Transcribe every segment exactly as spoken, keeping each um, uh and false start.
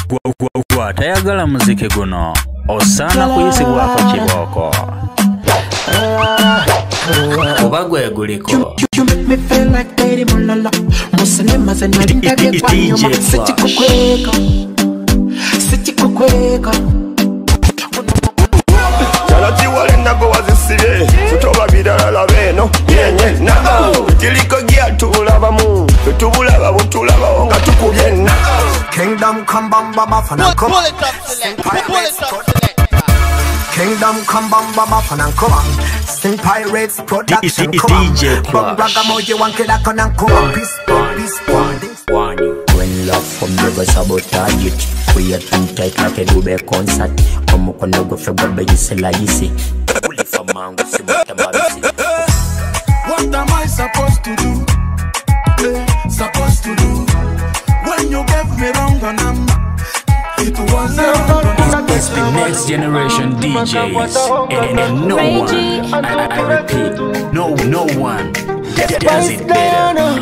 Gwa tayagala muziki guno osana kuyisibwako kiboko oba gwe guliko Chalati wale nago wazisire Sutoba bidala beno Yenye nago Tiliko gia tubulaba mu Tubulaba butulaba Onga tukubye nago Kingdom come bamba bafana come Pull it up select Pull it up select Kingdom come bamba bafana come Sing Pirates production come Bum braga moji wanke da konan come Peace peace warning when love from the go sabotage it we are too tight like a dube concert come on no go for baby you say like you see pull it for mango see what am I what am I supposed to do eh, supposed to do when you gave me wrong number it was it's the next generation D Js and, and no one I, I repeat no no one does it better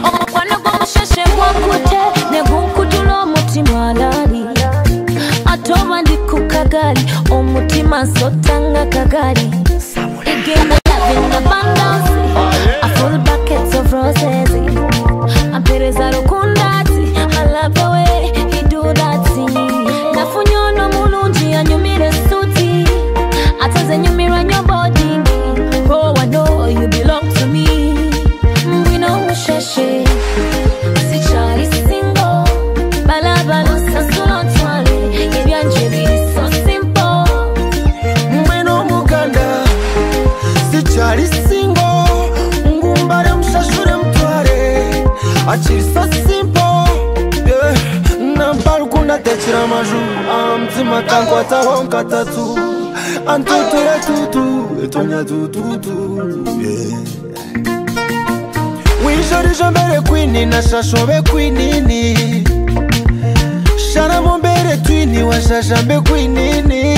Atoma ndi kukagali omutima sotanga kagali igenda in abundance a full bucket of roses ampereza rukundati I love the way he do that thing nafunyono mulungi anyumire suti ataze nyumira nyo body oh I know you belong to me we know sheshe sichari single balabala sasulo twale ebyanje biri so simple mweno muganda sichari single ngumbare mshashure mtware achiri so simple yeah. Namparu kuna techira maju amtima tangu atahonka tatu antutu ya tutu etonya tututu yeah. Wijori jambere kwini na shashobe kwinini Shana mombere twini wa shashambe kwinini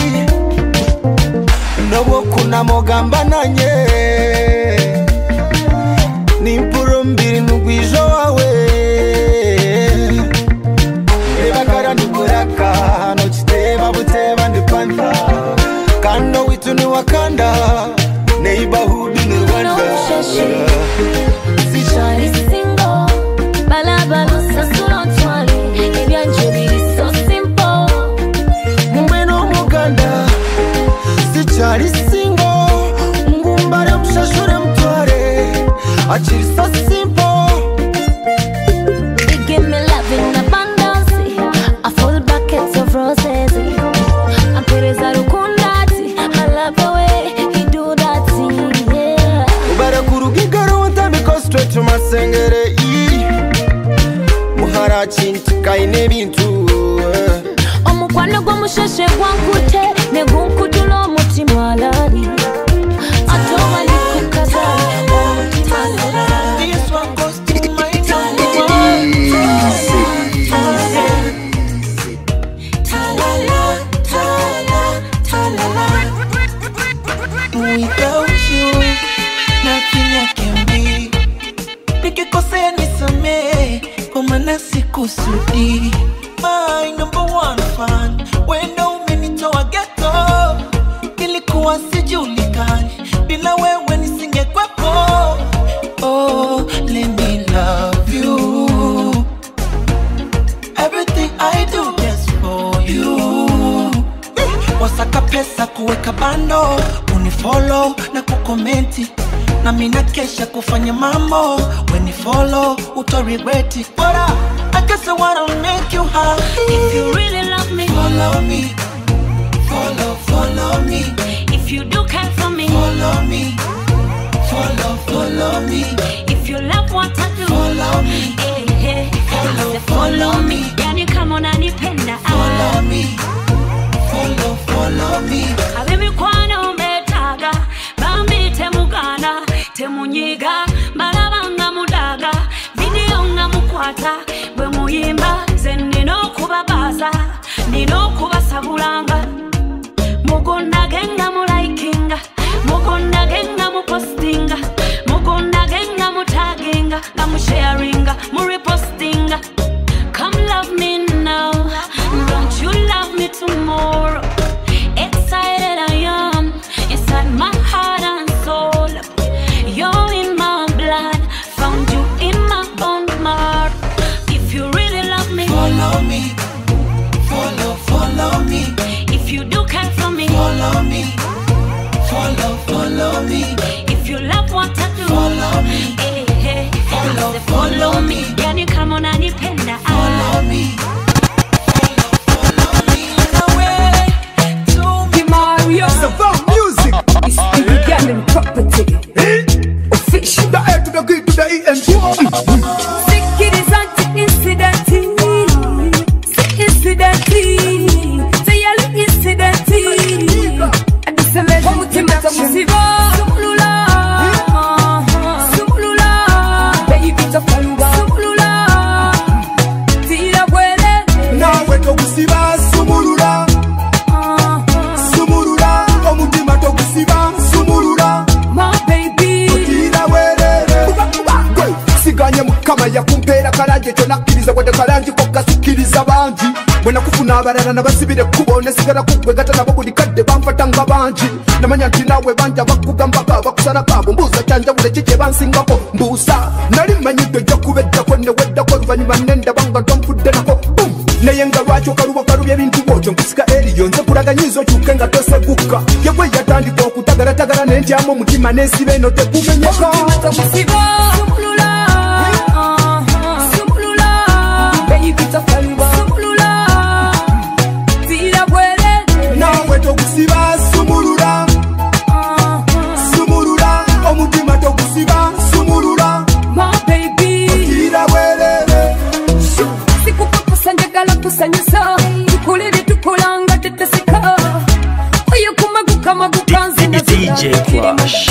Nobo kuna mogamba nanye Nimpuro mbiri nugwijo wawe Nebakara nukuraka No chiteba buteba ndipanta Kano witu ni wakanda Neighborhood ni Rwanda Sichari single Balabalo sasulo twali Ebyanje biri so simple Mweno muganda Sichari single Ngumbare mshashure mtware Achiri so simple You give me love in abundance A full bucket of roses Ampereza rukundati I love the way he do that thing yeah. Ubara kurugigaro wantami go straight to masengere i Muhara chinti kaine bintu Omukwano gwa musheshe gwankute ne gunkutulo mutima alali Atoma likukazali omutima alali This one goes to my tongue Ta-la-la, ta-la, ta-la-la Without you, nothing I can be Nikikosea nisamee, kwa maana sikusudi My number one fan, wendo umenitoa ghetto Nilikuwa sijulikani, bila wewe nisingekwepo Oh, let me love you Everything I do is for you Wasaka pesa kuweka bando Unifollow na kukomenti Na mina kesha kufanya mambo When you follow, uto regret it But I, I guess I wanna make you happy If you really love me Follow me Follow, follow me If you do care for me Follow me Follow, follow me If you love what I do Follow me hey, hey. Follow, follow me Yani kama unanipenda Follow me Follow, follow me Habibi kwano umetaga Bambi temugana Temunyiga Balabanga mudaga Video nga mukwata Bwe muyimba Zenino kubabaza Nino kubasabulanga Mugonda genga mulaikinga Mugonda genga mupostinga Mugonda genga mutaginga Na musharinga Murepostinga Come follow me. Follow, follow me. If you do care for me, follow me. Follow, follow me. If you love what I do, follow me. Hey, hey. Follow, say, follow, follow me. Yani come on and depend. Follow me. Follow, follow me. Away to me, Mario. It's about music. It's the Gaming property. Official. The A to the G to the E and T. Sick it is anti-incidenty. Incidenty. Say you look incidenty. And this is a legend. Musiba. Sumulula. Sumulula. Baby to Faluba. Sumulula. Tira buele. Now we to Gusiba. Sumulula. Sumulula. Omutima to Gusiba. Sumulula. My baby. Tira buele. Siganye mukama ya kumpera kalanje chonakiriza wade kalanje kokasukiriza banji. Mwena kufuna abalala nabasibire kubo nesigala kugwe gata nabo buli kadde banfata nga banji. Namanya nti nawe banja bakugambako bakusala kabo mbuuza kyanjawulo kiki bansingako mbuusa. Nali mmanyidde ojja kubeddako ne weddako oluvannyuma nendaba nga tonfudde nako. Naye nga lwaki okaluba okalubya ebintu bwotyo nkusika eriyo nze kulaganyiza okyuke nga toseguka. Yegwe yatandika okutagalatagala nentyamu omutima nensiba eno tekumenyeka. Sumulula. Sumulula. Baby to Faluba. Sumulula. Tira buele. Nawe tokusiba sumulula. Sumulula. Omutima tokusiba sumulula. My baby. Tira buele. Sikupakusa njagala kusanyusa. Tukulire tukulanga teteseka. Oyo kumaguka maguka nze na D J Quash.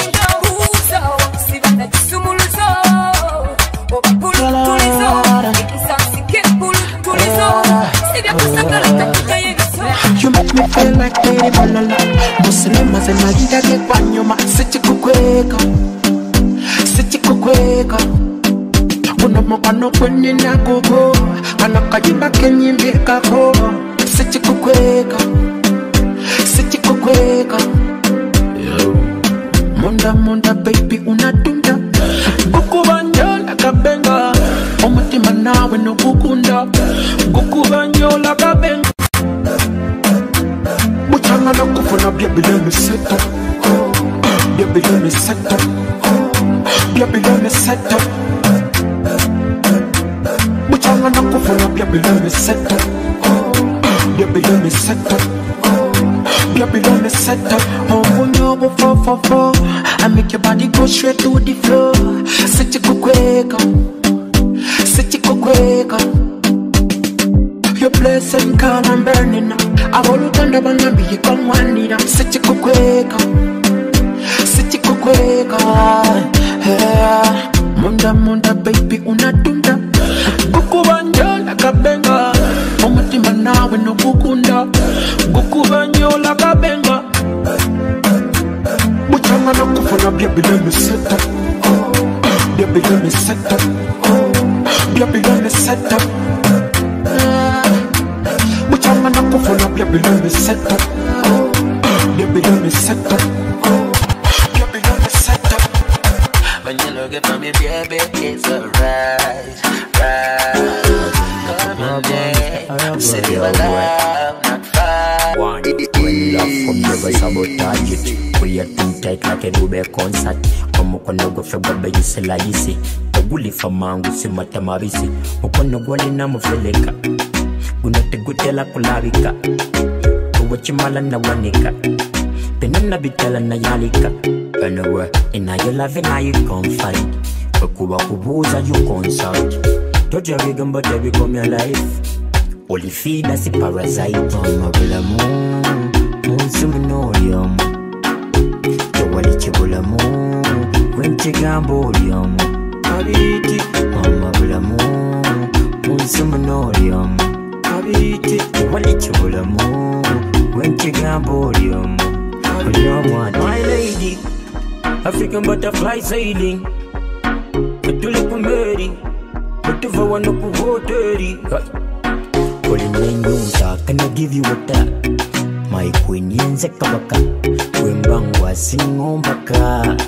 You make me feel like Lady Malala. Muslim as a magida ke kwanyoma. Siti kukweka, siti kukweka. Kuna mapano kwenye na gogo. Kana kajimba kenye mbeka ko. Siti kukweka, siti kukweka. Munda munda baby unatunda. Gukubanyola kabenga. Omutima nawe no gukunda. Gukubanyola kabenga. Muchanga na kufuna baby let me set up. Baby let me set up. Baby let me set up. Muchanga na kufuna baby let me set up. Baby let me set up. Baby let me set up. Oh bunyo bo fo fo fo. I make your body go straight to the floor. Sit you kukweka. Sit you kukweka. Your blessing call I'm burning up. I want to turn the baby you come one need up. Sit you kukweka. Sit you kukweka. Munda munda baby unatunda. Gukubanyola kabenga. Omutima nawe no gukunda. Gukubanyola kabenga. Muchanga na kufuna baby let me set up. Baby let me set up. Baby let me set up. Muchanga na kufuna baby let me set up. Baby let me set up. Baby let me set up. When you look at me, baby, it's alright, right. Come on, day, say you alive, not far. One, when love from the voice sabotage it. We are too tight like a Dube concert. Come on, no go for baby, you say la yisi. Oguli for mangu si matamabisi. Okono gwali na mufeleka. Gunate gutela kulabika. Kuwachimala na wanika. Penana bitala na yalika. Anyway, in your love and you confide. Kuba kubuza you consult. Don't you begin but they become your life. Only feed us a parasite. Mama bila mu, musumu no yum. Tawali chibula mu, wenche gambo yum. Abiti, mama bila mu, musumu no yum. Abiti, tawali chibula mu, wenche gambo yum. My lady, African butterfly sailing. Tulip Mary, but if I want to go dirty, calling me Nusa, can I give you a tap? My queen Yenze Kabaka, when Bangwa sing on Baka,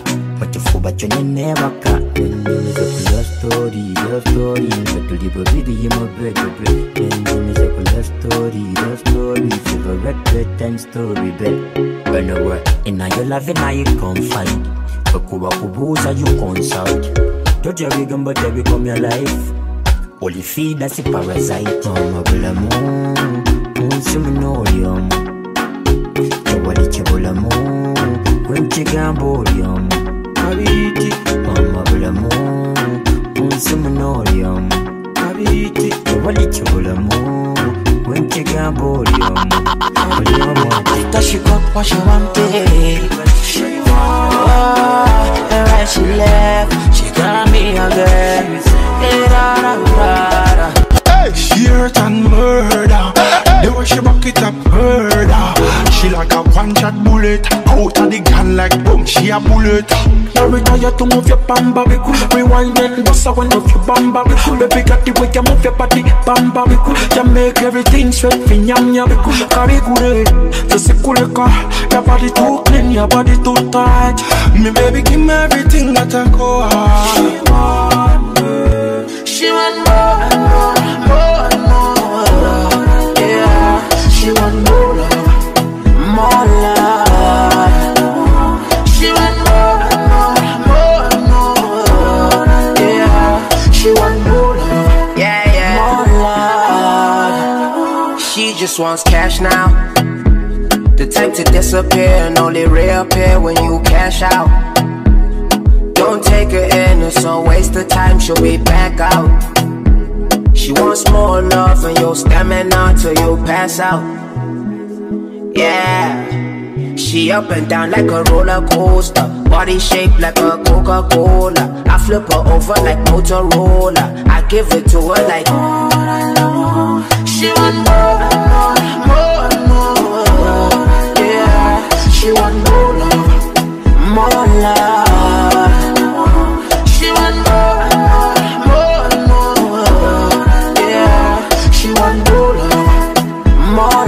bakifuba kyo nenebaka nendimize ku your story your story nga tuli babiri mu bedbe nendimize ku your story your story favorite bedtime story bed when I work in your love and I confide bakuba kubuza you consult don't you begin but you become your life only feed us a parasite mama bulamu unsimunorium chawali chibulamu Wenchigambolium, Abiti, Mama Bulamu, Unsimonorium, Abiti, Walichulamu, Wenchigambolium, Does she got what she wanted? Oh, and when she left, she got me again. Hey, she hurt and murder. The way she back it up, murder. She like a one-shot bullet. Out of the gun like boom, she a bullet. Now retire to move your bamba. Rewind and bust up when move your bamba. Baby got the way you move your body, bamba. You make everything sweat for nyam nyam. Carry good, just a cool car. Your body too clean, your body too tight. Me baby give me everything that I go. She want more, she want more and more, more and more. Yeah, she want more love, more love. She want more and more, more and more. Yeah, she want more love, yeah, yeah, more love. She just wants cash now. The type to disappear and only reappear when you cash out. Don't take her in, it's a waste of time, she'll be back out. She wants more love and you'll stamina till you pass out. Yeah, she up and down like a roller coaster, body shaped like a Coca-Cola. I flip her over like Motorola, I give it to her like she want more and more, more and more. Yeah, she want more love, more love. She want more and more, more and more. Yeah, she want more love, more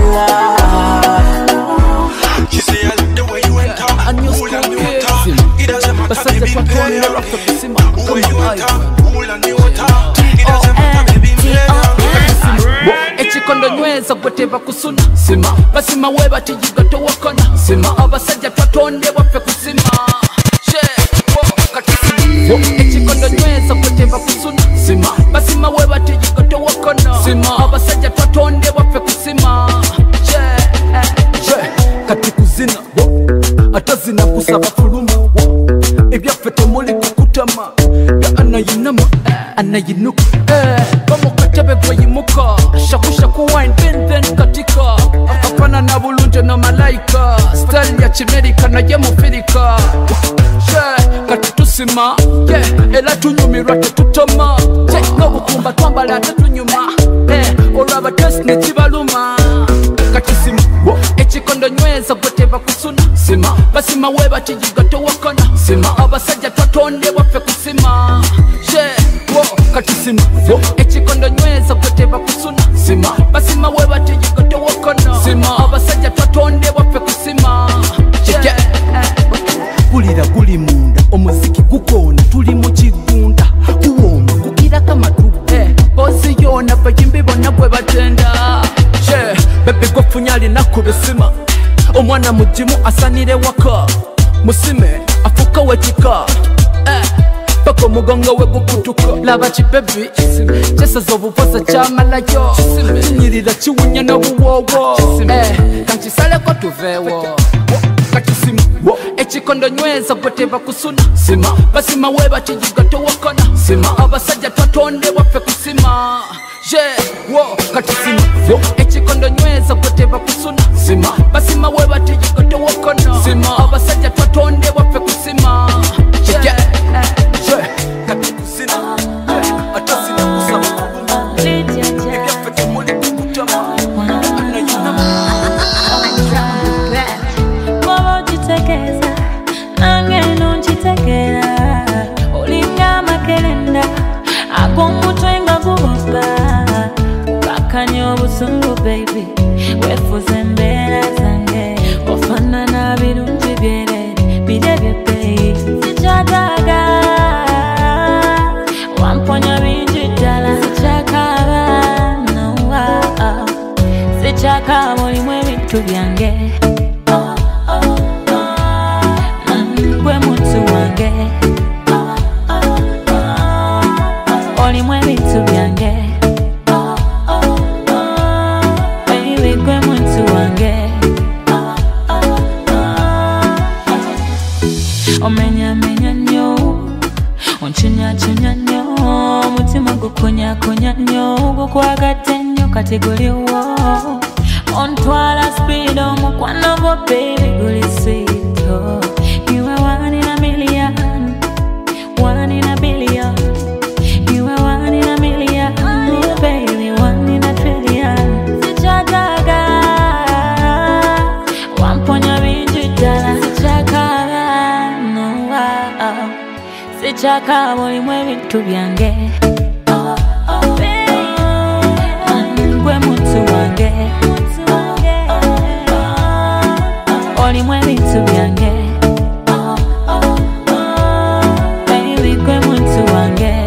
love. She say I like the way you enter, cool and you enter. It doesn't matter, baby, pay her. The way you enter, cool and you enter. It doesn't matter, baby, pay her. Ekikondo nyweza gweteba kusuna sima basima weba tijigato wakona sima abasajja twatonde waffe kusima she wo katisima ekikondo nyweza gweteba kusuna sima basima weba tijigato wakona sima abasajja twatonde waffe kusima she she kati kuzina atazina kusaba fulumu ebyaffe temuli kukutama ga anayinama anayinuka bamukatebe gweyimuka shakushaku wine then then katika akapana na bulunje na malaika style ya chimerika na ye mufirika she kati tusima yeah ela tunyumirwa tetutoma che n'obukumba twambala tetunyuma eh olaba test ne kibaluma kati sima ekikondo nyweza gweteba kusuna sima basima weba tijigato wakona sima abasajja twatonde waffe kusima she wo kati sima ekikondo nyweza gweteba kusuna sima basima weba tijigato wakona sima abasajja twatonde waffe kusima she kulira kuli munda omuziki gukona tuli mu kigunda kuwoma kugira kamatu eh bozi yona bayimbi bonna gwe batenda she bebe gofunyali nakubesima omwana mujimu asanire waka musime afuka wekika eh pako mugongo we gukutuka laba chibebi chesa zobupoza chamalayo nyirira chiwunya n'obuwowo eh kanchisale ko tuvewo katisima ekikondo nyweza gweteba kusuna sima basima weba tijigato wakona sima abasajja twatonde waffe kusima je wo katisima ekikondo nyweza gweteba kusuna sima basima weba tijigato wakona sima abasajja twatonde waffe kusima je je kati kusina atasina kusaba ebyaffe temuli kukutama anayinama nange nonchitekera olinga makelenda akongutwe nga guboba kakanya obusungu baby wefuze embeera zange ofanana birungi byerere birebye baby sichagaga wamponya binji dala sichakaba no wow sichakaba oli mwe bintu byange gwe muntu wange oli mwe bintu byange baby gwe muntu wange omenya menya nyo onchinya chinya nyo mutima gukonya konya nyo gukwagadde nnyo kategori wo ontwala speed omukwano gwo baby guli sweet oh. You are one in a million, one in a billion. You are one in a million, oh baby, one in a trillion. Sichagaga wamponya binji dala sichakaba no wow sichakaba oli mwe bintu byange gwe muntu wange oli mwe bintu byange baby gwe muntu wange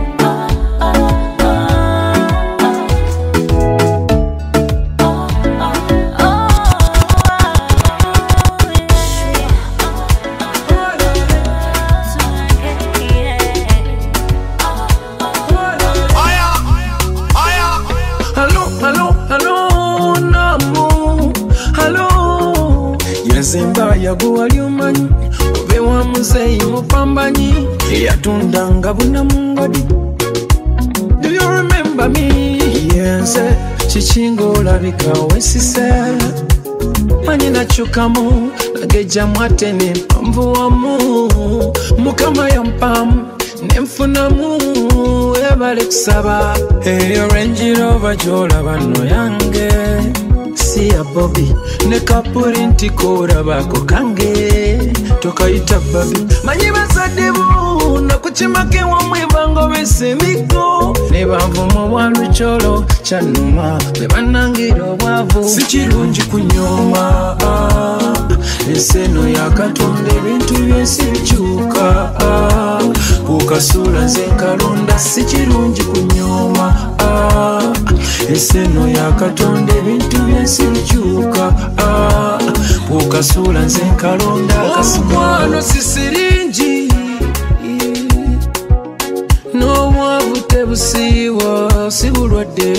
Zimba yaguwa liumanyi Ubewa muzeyi mupambanyi Yatundanga buna mungodi Do you remember me? Yes, chichingo labika wesise Manyi nachukamu Nageja mwatene mpambuwamu Mukama yampamu Nemfunamu Ebale kusaba Eyo Range Rover jola bano yange Siya Bobby ne kapuri ntikora bako kange tokaita babi manyi basadebu na kuchimake wa mwibango besemiko ne bavumo bwalucholo chanuma bebanangiro bwavu sichirungi kunyoma eseno yakatonde bintu byesi bichuka ukasula zenkalonda sichirungi kunyoma eseno yakatonde bintu byesi bichuka ukasula zenkalonda kasumano sisiringi no mwavu tebusiwa sibulwadde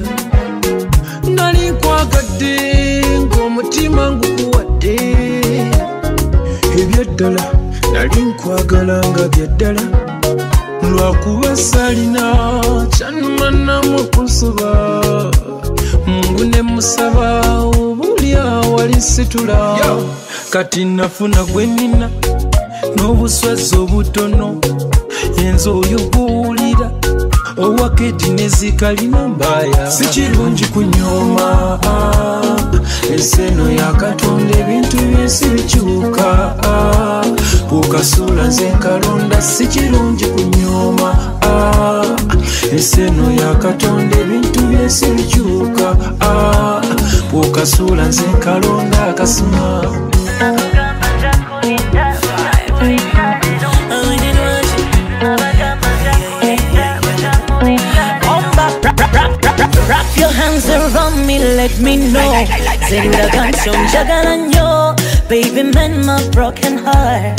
nali nkwagadde ng'omutima ngukuwadde ebyaddala nali nkwagala nga byaddala lwakuba salina kyanumanamu okusoba Mungu ne musaba obulya wali situla kati nafuna gwe nina n'obuswazi obutono enzo oyo gw'owulira owakedi nezikalina mbaya sikirungi kunyoma eseno yakatonda ebintu byesi bikyuka ukasula zenkalonda sikirungi kunyoma eseno yakatonda ebintu byesi bikyuka ukasula zenkalonda akasuma Wrap your hands around me, let me know. Sing the canción, jagalanyo. Baby, mend my broken heart.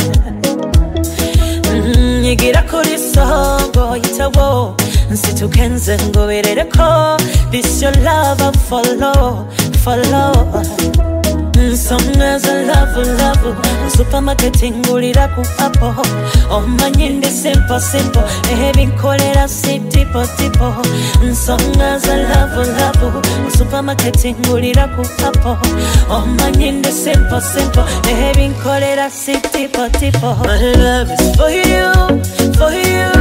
Yigira kuri sogo itawo. Nsitu kenze ngoberereko. This your love I follow, follow. Songs I love, love. Supermarketing gulira ku apo. Oh manyinde simple, simple. Ehebi nkolera si tipo, tipo. Songs I love, love. Supermarketing gulira ku apo. Oh manyinde simple, simple. Ehebi nkolera si tipo, tipo. My love is for you, for you.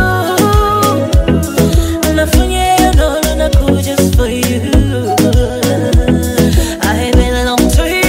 Nafunye no no naku just for you. I belong to you.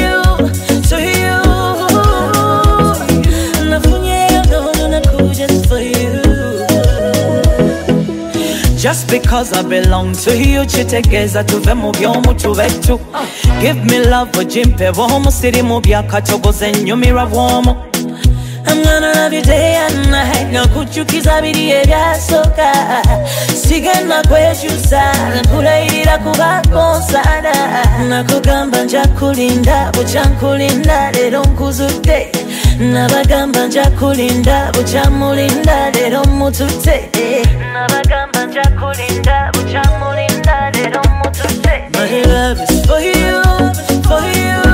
Just because I belong to you, chitegeza tuve mu byomu tubetu. Give me love ojimpe bwomu siri mu byakatogoze nyumira bwomu. I'm gonna love you day and night. Nakuchukiza biri ebyasoka. Sigenda kweshusa. Nkulayirira kuba konsada. Nakugamba nja kulinda, bucha nkulinda lero nkuzudde. Nabagamba nja kulinda, bucha mulinda lero mutute. Nabagamba nja kulinda, bucha mulinda lero mutute. My love is for you, for you.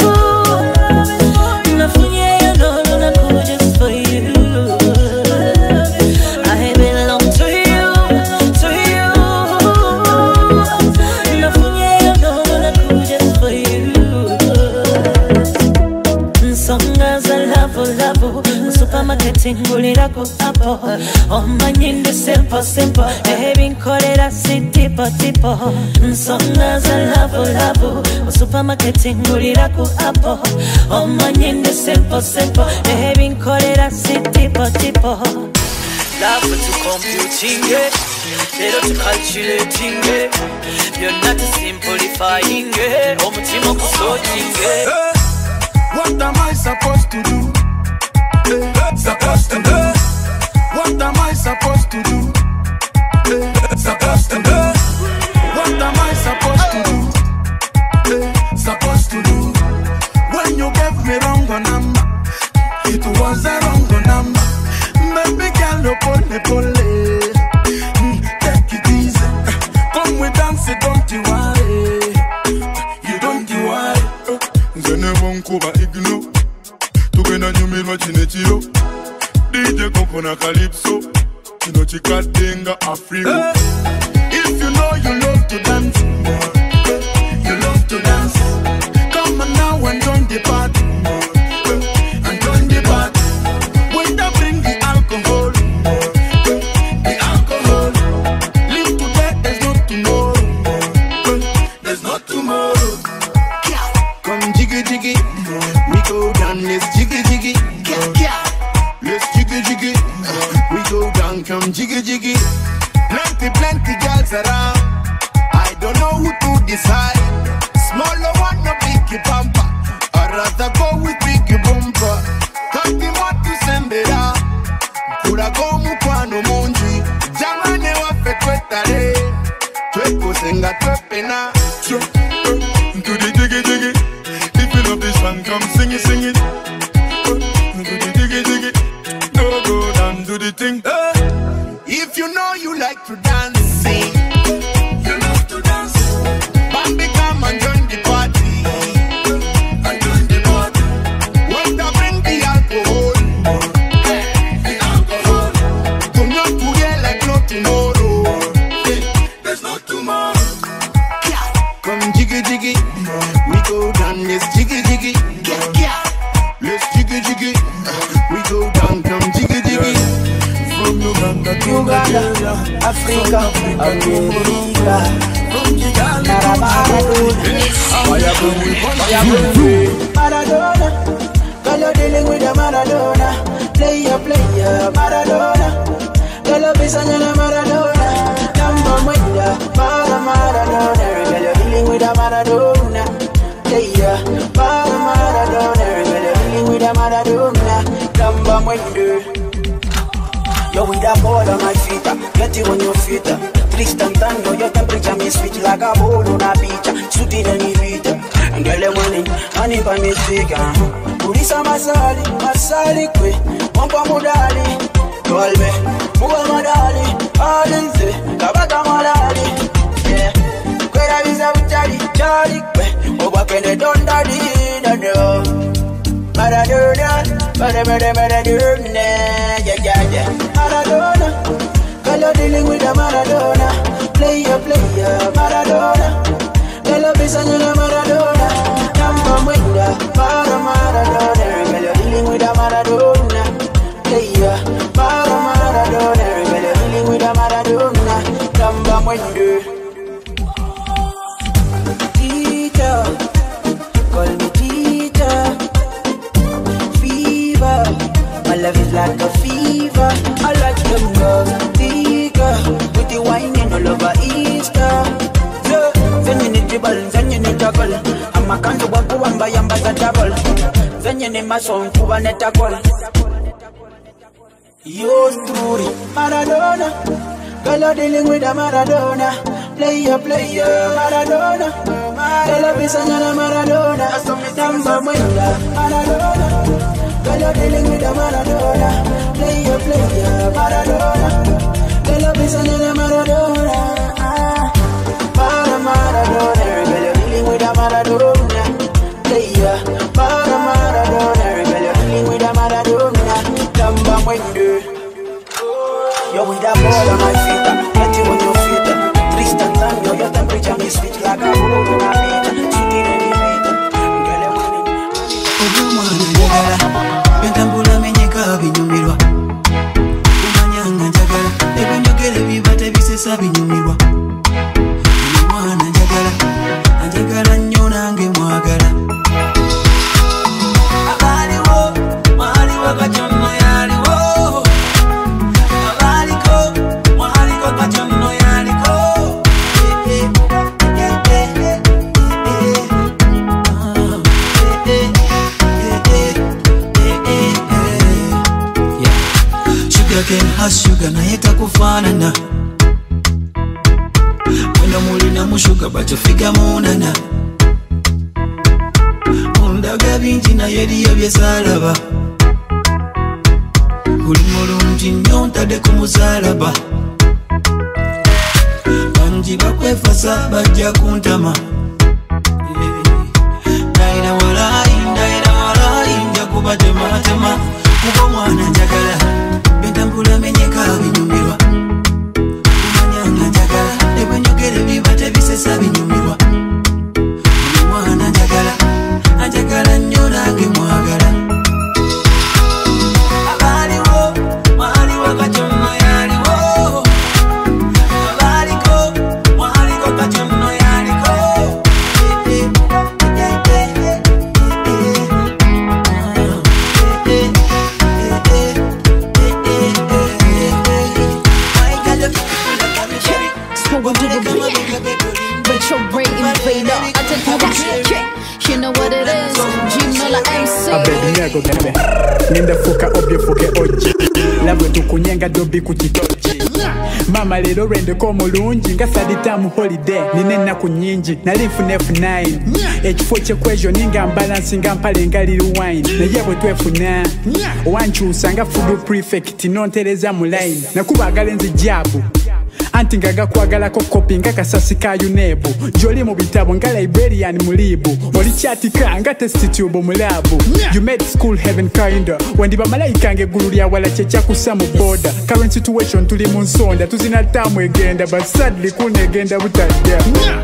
Nafunye ya nolo nakuja for you. I belong to you, to you. Nafunye ya nolo nakuja for you. Songas I love, love. Supermarket ngulirako apo. Omanyinde simple, simple. Baby nkolera si tipo, tipo. Songas I love, love. Supermarket ngulirako apo. Omanyinde simple, simple. Baby nkolera si tipo, tipo. Love to computing it, little to calculating it. You're not simplifying it. Omutima kusoting it. What am I supposed to do? Eh, supposed to do. What am I supposed to do? Eh, supposed to do. What am I supposed to do? Eh, supposed to do. When you gave me wrong number, it was a wrong number. Baby girl, no pole pole. Mm, take it easy. Come we dance, don't you worry. You don't you worry. Zene bonkuba igno. Tugena nyumirwa chinechiro. D J Koko na Calypso. Chino chikadenga Africa. If you know you love to dance, you love to dance. Come on now and join the party, and join the party. When they bring the alcohol, the alcohol. Live today, there's no tomorrow. There's no tomorrow. Come jiggy jiggy, we go down, let's jiggy jiggy. Let's jiggy jiggy, we go down, come jiggy jiggy. Plenty, plenty girls around. I don't know who to decide. Smaller one, no biggie bumper. I'd rather go with biggie bumper. Kati mwatu sembera. Kula go mukwano munji. Jamane wafe twetare. Tweko senga twepena. Do the jiggy jiggy. If you love this one, come sing it, sing it. Do the jiggy jiggy. Go go down, do the thing. If you know you like to dance, sing. You love to dance. Bambi, come and join the party. And join the party. When they bring the alcohol, the alcohol. Do not forget like no tomorrow. There's no tomorrow. Come jiggy jiggy, we go down. Let's jiggy jiggy. Let's jiggy jiggy. We go down. Come jiggy jiggy. From Uganda to Nigeria, Africa, America, Maradona, girl you're dealing with a Maradona, player, player, Maradona, girl you're beside a Maradona, number one, Mara Maradona, girl you're dealing with a Maradona, player, Mara Maradona, girl you're dealing with a Maradona, number one. Yo with a ball on my feet, get you on your feet. Tristan Tango, your temperature me switch like a ball on a beach. Shooting any beat, and girl I'm winning, honey by me speaker. Purisa Masali, Masali kwe, Mompa Modali, Dolbe, Muga Madali, Alinze, Kabaka Madali. Yeah, Kwera Visa Charlie, Charlie kwe, Oba Kene Don Daddy, Dado. Maradona, Maradona, Maradona, yeah, yeah, yeah. Maradona, girl you're dealing with a Maradona, player, player, Maradona, girl you're beside a Maradona, number one, Mara Maradona, girl you're dealing with a Maradona, player, Mara Maradona, girl you're dealing with a Maradona, number one. Teacher, call me teacher. My love is like a fever. I like them girls, thicker, with the wine and all over Easter. Yeah, then you need the ball, then you need the ball. I'm a can't walk one by and by the double. Then you need my song, Kuba net a call. Yours truly, Maradona. Girl, you're dealing with a Maradona. Player, player, Maradona. Girl, you're missing a Maradona. Number one, Maradona. Girl, you're dealing with a Maradona. Player, player, Maradona. Girl, you're missing a Maradona. Para Maradona. Girl, you're dealing with a Maradona. Player, para Maradona. Girl, you're dealing with a Maradona. Number one, you're with a ball on my feet, get you on your feet. Tristan Tango, your temperature is sweet like a ball on my feet. Sweet in the feet. Girl, I'm winning. Obumana njagala, bentambula menyeka binyumirwa. Umanyanga njagala, ebinjogere bibate bisesa binyumirwa. Obumana njagala, njagala nnyo nange mwagala. Abaliwo, mwaliwo kachono yaliwo. Sugar has sugar na yeta kufanana. Mwenda mulina mushuga bacho figa munana. Mundaga binti na yedi ya byesalaba. Uli mulungi nnyo ntadde ku musalaba. Bangi bakwefasa bajja kuntama. Ndaira walayi, ndaira walayi, nja kubatematema. Kuba mwana njagala, bentambula menyeka binyumirwa. Umanyanga njagala, ebinjogere bibate bisesa binyumirwa. Mwana njagala, njagala nnyo nange mwagala. Abaliwo, mwaliwo kachono yaliwo. Abaliko, mwaliko kachono yaliko. You know what it is, Ginola M C. Abednego gane, nenda fuka obye fuke oji. Labwe tukunyenga dobi kutitoji. Mama lero rende ko mulungi nga sadita mu holiday ninena ku nyingi nali nfune F nine ekifo kye kwejo ninga balance nga mpale nga lili wine naye bwe twefuna wanchusa nga food prefect nontereza mu line nakubagala enzi jabu anti ngaga kwagalako kopi nga kasasi ka yunebu joli mu bitabo nga librarian mulibu oli chatika nga test tube mu labu you made school heaven kinda wendi bamalayika ngegulu lya wala checha kusamu border current situation tuli mu nsonda tuzina tamu egenda but sadly kunegenda butajja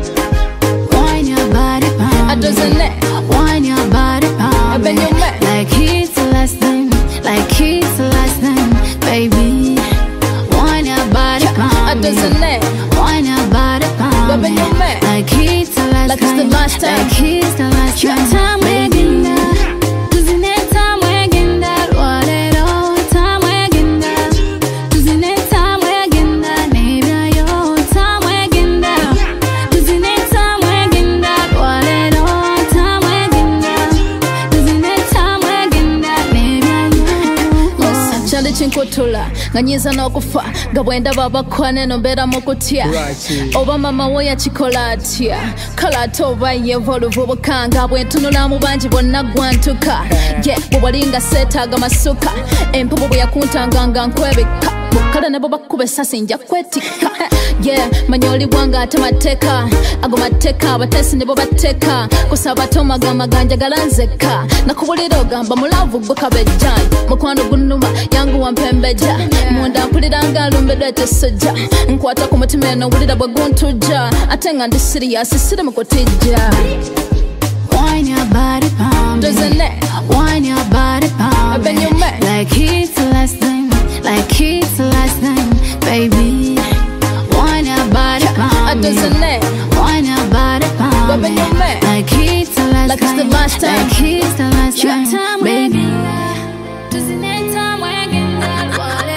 wine your body pound adozane wine your body pound like he's the last time like he's the last time baby wine your body pound adozane wine your body pound like he's the last like time like he's the last time time wegenda tuzine time wegenda walero time wegenda tuzine time wegenda nebya yo time wegenda tuzine time wegenda walero time wegenda tuzine time wegenda nebya yo chali chinkotula nganyiza n'okufa nga bwenda babakwane nombera mukutya oba mama wo yakikola atya kala ate oba yevoluvu obukanga bwentunula mu bangi bonna gwantuka ye bwewalinga seetaaga masuka empubu bwe yakuntanga nga nkwebeka bukala ne bwe bakuba essasi nja kwetikka ye manya oli bwanga ate mateeka ago mateeka abateesi ne bo bateeka kusaba tomagamaga njagala nzekka nakubulira ogamba mulavu gwe kabejjanyi mukwano gunnuma yangu wampembeja munda mpulira nga alumbeddwa etesojja nkwata ku mutima eno wulira bwe guntujja ate nga ndi siriyasi siri mu kutijja wine your body pound doesn't it wine your body pound like he's the last time like he's the last time baby wine your body pound doesn't it wine your body pound like he's the last like time like he's the last time baby doesn't it time wagging that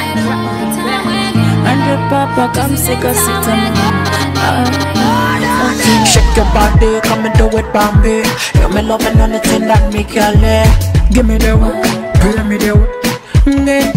and papa come sick of sit shake your body, come and do it, Bambi. You me loving anything that me can let. Give me the one, give me the one.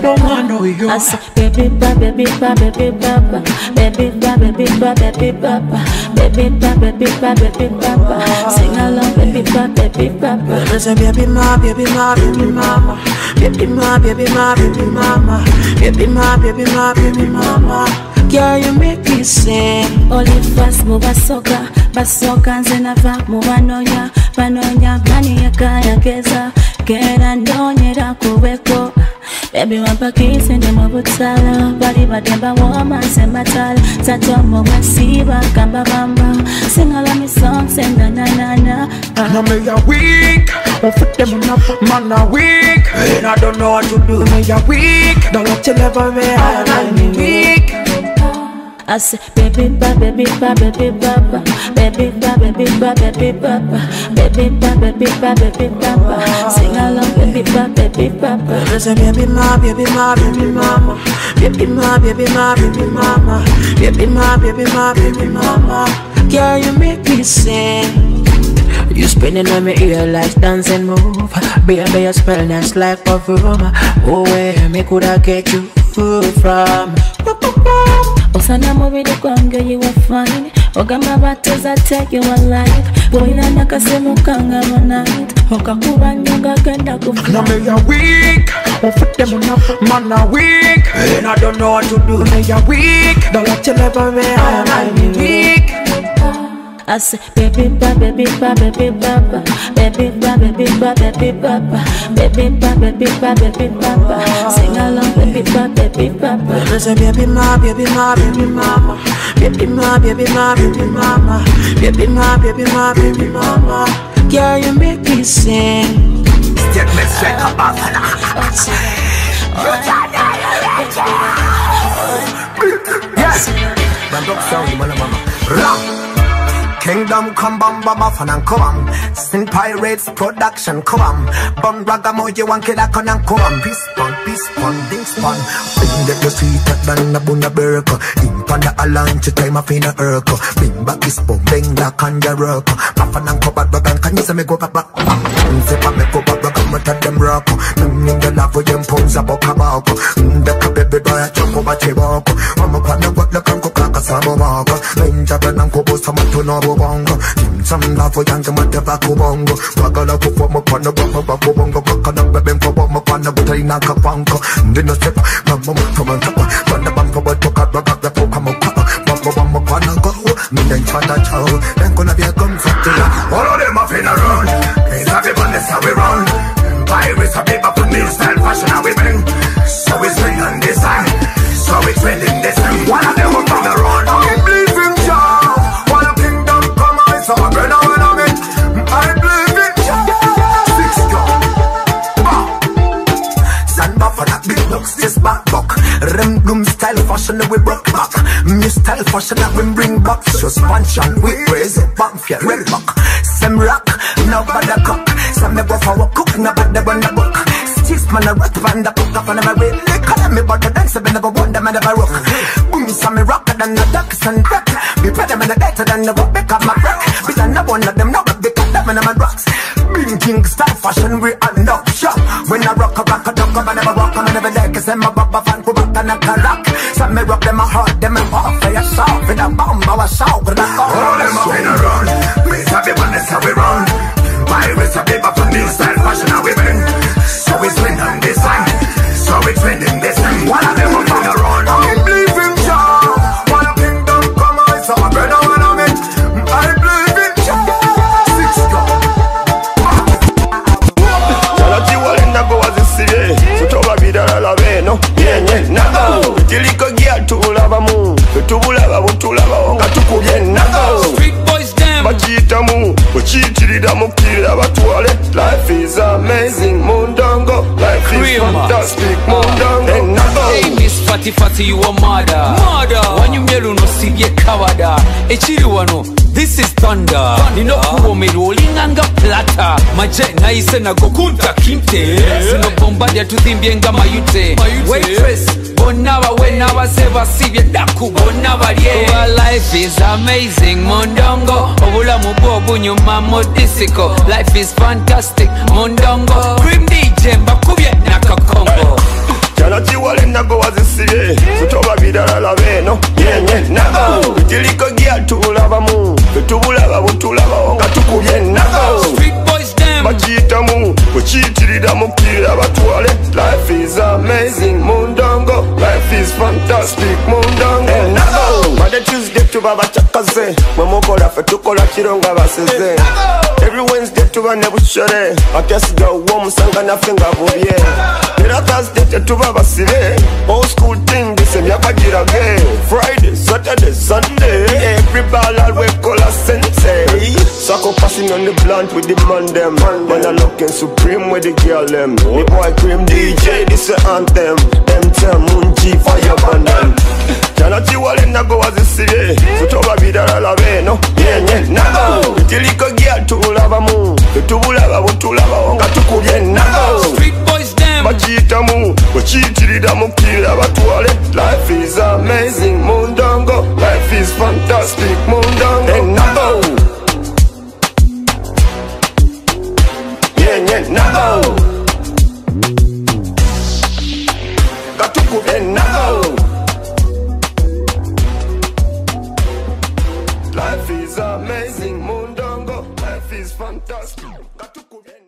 don't want no you. I say, baby, ba, baby, ba, baby, ba, ba. Baby, ba, baby, ba, baby, ba, ba. Baby, ba, baby, ba, baby, ba, ba. Sing along, baby, ba, baby, ba, ba. I say, baby, ma, baby, ma, baby, mama. Baby, ma, baby, ma, baby, mama. Baby, ma, baby, ma, baby, mama. Girl, you make me sing. Only fast move basoka, basoka nze nava mu banonya, banonya mani yakaya keza, kera ndonyera kubeko. Baby wampa kisi ndi mubutala, bali bademba woma sematala, tato mwasiba kamba bamba, sing all of me songs and na na na na. Now me a weak, I put them on up, man a weak, and I don't know what to do. Me a weak, don't let you never be high, me weak. I say, baby, ba, baby, ba, baby, ba, ba. Baby, ba, baby, ba, baby, ba, ba. Baby, ba, baby, ba, baby, ba, ba. Sing along, baby, ba, baby, ba, ba. I say, baby, ma, baby, ma, baby, mama. Baby, ma, baby, ma, baby, mama. Baby, ma, baby, ma, baby, mama. Girl, you make me sing. You spinning on my ear like dancing move. Baby, your spell dance like perfume. Oh, where me coulda get you from? Osana mubiri kwange you were fine. Ogamba bateza take you alive. Boyina nakasemu kanga night. Okakuba nyonga genda kufly. Now me a weak, I put them on up, man a weak, and I don't know what to do. Me a weak, don't let you never be high, me weak. I say, baby, ba, baby, ba, baby, ba, ba. Baby, ba, baby, ba, baby, ba, ba. Baby, ba, baby, ba, baby, ba, ba. Sing along, baby, ba, baby, ba, ba. I say, baby, ma, baby, ma, baby, mama. Baby, ma, baby, ma, baby, mama. Baby, ma, baby, ma, baby, mama. Girl, you make me sing. Statement straight up off and yes, Bandok sound, mama, mama. Kingdom come bam bam bam fan and come Sin Pirates production come Bum ragamo you want kid a con and come Peace pon, peace pon, dings pon Bring get the sweeter than a buna burka In panda a lunch time a finna urka Bring back this bum, bring that on your work Papa and cover bagan can you say me go back back Say pa me go back back I'm at them rock In the love for them pounds a buck a buck The baby boy a chop over chibok I'm a partner what the can't cook like a sabo walk Benja ben and kobo sama to no bongo Tim sam la fo yang ma te va ko bongo Pagala ko fo mo pana ba ba ko bongo Pakana be ben ko mo pana butai na ka panko Ndino sepa na mo to man ka Pana bam ko ba to ka ba ka ko ka mo ka Ba ba mo pana ko Mi den chata chao Den ko na be come fatila All of them a finna run Is a people that's how we run Pirates a paper for new style fashion how we bring So we swing on this side So we trending this thing One of them a finna run I believe in Jah so my brother when I'm in, I believe it. Six gun, wow. Sandbar for that big box, this back buck. Rem gloom style fashion that we broke back. New style fashion that we bring back. Suspension we raise it back, fear red back. Some rock, no bother cock. Some me go for a cook, no bother run the book. Six man a rat van the book up and I'm a real lick. Call me but the dance, I never wonder man ever rock. Boom, some me rocker than the ducks and crack. Be better than the better than the rock, pick up my crack. But I know one of them, not big cut them and I'm a rocks. Bing king style fashion, we are not shop. When I rock a rock a duck up, I never rock, I never like. Cause I'm a baba fan, go back and I rock. Some me rock them a heart, them a pop. I shout with a bomb, I was shout with a bomb. All them up in a run. We have the one that's how we run. Pirates are paper for new style fashion, how we bring. So we swing on this side. So we trending this thing. One of them up in a run. I believe in Jah. One kingdom come on, so my brother when I'm in. I believe in Jah. Six gun. Salati walenda go wazisire. Sutoba bidala la beno. Yenye nago. Tiliko gia tubulaba mu. Tubulaba butulaba onga tukubye nago. Street boys them. Bachitamu. Uchitirida mukirira batwale. Life is amazing mundongo. Life is fantastic mundongo. Nago. Hey Miss Fatty Fatty you a mother. Mother. Wanyumyeru no siye kawada. Echiri wano. This is thunder. Nino kubo meroling anga plata. Maje na ise na gokunta kinte. Sino bombardia tuthimbyenga mayute. Waitress. Bonava wenava seva sivye daku bonava ye. Our life is amazing mondongo. Obula mubobu nyuma modisiko. Life is fantastic mondongo. Cream D J mbakubye naka Congo. Chana chiwale nago wazisire Sutoba bidala beno Yenye nago Utiliko gia tubulaba mu Tubulaba butulaba Onga tukubye nago Street boys them Machita mu Uchitirida mukira batwale Life is amazing Mundongo Life is fantastic Mundongo Nago Mande Tuesday tuba bachakaze Mwemokola fe tukola chironga baseze Every Wednesday tuba nebushore Akesiga uwo musanga na finga bubye Era Thursday tuba basire Old school thing this myaka girage Friday, Saturday, Sunday Every ball always call a sensei Sako passing on the blunt with the man them Man a looking supreme with the girl them The boy cream D J this a anthem Them tell Munchi fire band Chana chiwale nago wazisire Sutoba bidala beno Yenye nago Utiliko gia tubulaba mu Tubulaba butulaba Onga tukubye nago Street boys them Machita mu Uchitirida mukira batwale Life is amazing Mundongo Life is fantastic Mundongo Nago Yenye nago Katukubye nago Life is amazing, Mundongo. Life is fantastic.